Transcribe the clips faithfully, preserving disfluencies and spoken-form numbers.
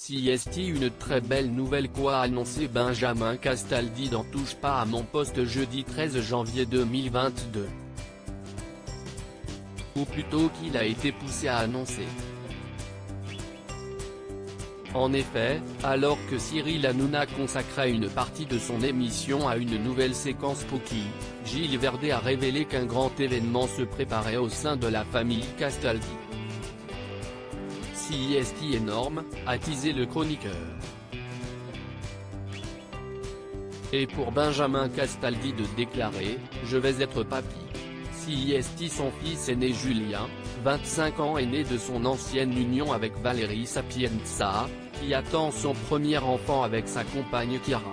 C S T une très belle nouvelle qu'a annoncé Benjamin Castaldi dans Touche pas à mon poste jeudi treize janvier deux mille vingt-deux. Ou plutôt qu'il a été poussé à annoncer. En effet, alors que Cyril Hanouna consacrait une partie de son émission à une nouvelle séquence Pookie, Gilles Verdez a révélé qu'un grand événement se préparait au sein de la famille Castaldi. C S T énorme, a teasé le chroniqueur. Et pour Benjamin Castaldi de déclarer « Je vais être papy ». C S T son fils aîné Julien, vingt-cinq ans est né de son ancienne union avec Valérie Sapienza, qui attend son premier enfant avec sa compagne Chiara.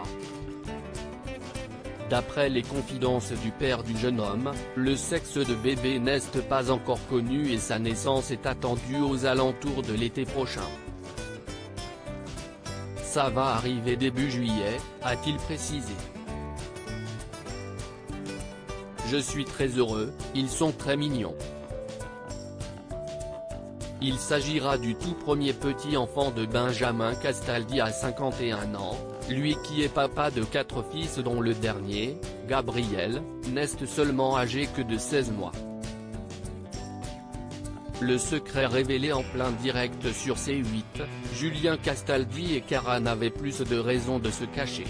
D'après les confidences du père du jeune homme, le sexe de bébé n'est pas encore connu et sa naissance est attendue aux alentours de l'été prochain. Ça va arriver début juillet, a-t-il précisé. Je suis très heureux, ils sont très mignons. Il s'agira du tout premier petit enfant de Benjamin Castaldi à cinquante et un ans, lui qui est papa de quatre fils dont le dernier, Gabriel, n'est seulement âgé que de seize mois. Le secret révélé en plein direct sur C huit, Julien Castaldi et Chiara n'avaient plus de raison de se cacher.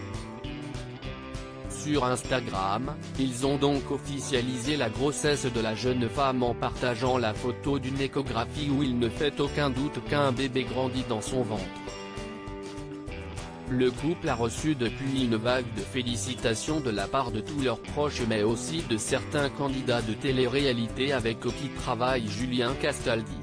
Sur Instagram, ils ont donc officialisé la grossesse de la jeune femme en partageant la photo d'une échographie où il ne fait aucun doute qu'un bébé grandit dans son ventre. Le couple a reçu depuis une vague de félicitations de la part de tous leurs proches mais aussi de certains candidats de télé-réalité avec qui travaille Julien Castaldi.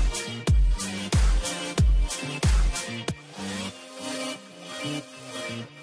We'll be right back.